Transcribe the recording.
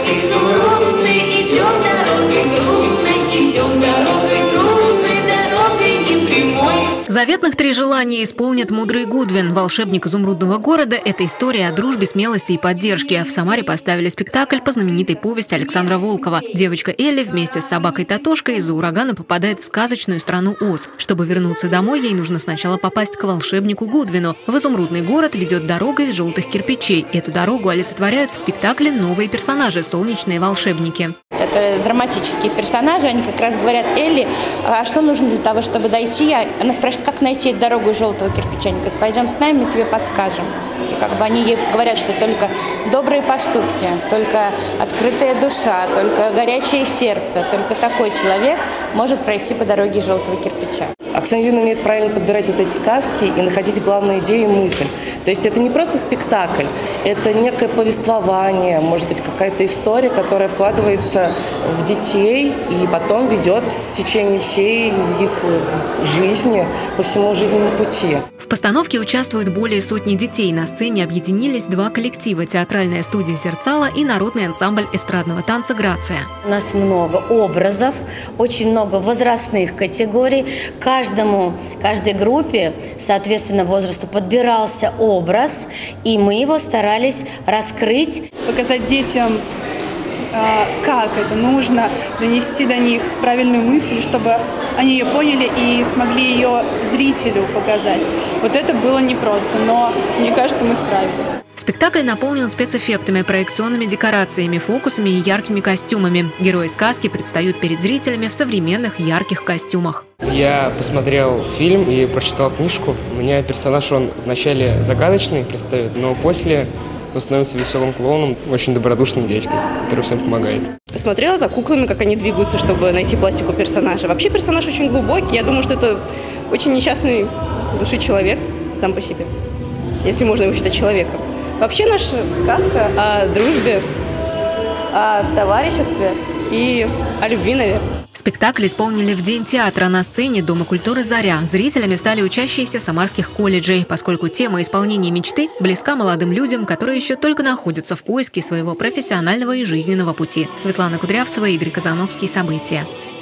изумрудной, идем дорогой трудной, идем дорогой трудной, дорогой непрямой. Заветных 3 желания исполнит мудрый Гудвин. Волшебник изумрудного города – это история о дружбе, смелости и поддержке. В Самаре поставили спектакль по знаменитой повести Александра Волкова. Девочка Элли вместе с собакой Татошкой из-за урагана попадает в сказочную страну Оз. Чтобы вернуться домой, ей нужно сначала попасть к волшебнику Гудвину. В изумрудный город ведет дорога из желтых кирпичей. Эту дорогу олицетворяют в спектакле новые персонажи – солнечные волшебники. Это драматические персонажи, они как раз говорят Элли, а что нужно для того, чтобы дойти. Она спрашивает, как найти эту дорогу из желтого кирпича. Они говорят, пойдем с нами, мы тебе подскажем. И как бы они ей говорят, что только добрые поступки, только открытая душа, только горячее сердце, только такой человек может пройти по дороге из желтого кирпича. Оксана Юрьевна умеет правильно подбирать вот эти сказки и находить главную идею и мысль. То есть это не просто спектакль, это некое повествование, может быть, какая-то история, которая вкладывается в детей и потом ведет в течение всей их жизни, по всему жизненному пути. В постановке участвуют более сотни детей. На сцене объединились 2 коллектива – театральная студия «Зерцало» и народный ансамбль эстрадного танца «Грация». У нас много образов, очень много возрастных категорий. Каждой группе, соответственно, возрасту подбирался образ, и мы его старались раскрыть. Показать детям, как это нужно, донести до них правильную мысль, чтобы они ее поняли и смогли ее зрителю показать. Вот это было непросто, но мне кажется, мы справились. Спектакль наполнен спецэффектами, проекционными декорациями, фокусами и яркими костюмами. Герои сказки предстают перед зрителями в современных ярких костюмах. Я посмотрел фильм и прочитал книжку. У меня персонаж, он вначале загадочный предстает, но после он становится веселым клоуном, очень добродушным дядькой, который всем помогает. Смотрела за куклами, как они двигаются, чтобы найти пластику персонажа. Вообще персонаж очень глубокий. Я думаю, что это очень несчастный души человек сам по себе, если можно его считать человеком. Вообще наша сказка о дружбе, о товариществе и о любви, наверное. Спектакль исполнили в День театра на сцене Дома культуры «Заря». Зрителями стали учащиеся самарских колледжей, поскольку тема исполнения мечты близка молодым людям, которые еще только находятся в поиске своего профессионального и жизненного пути. Светлана Кудрявцева, Игорь Казановский. События.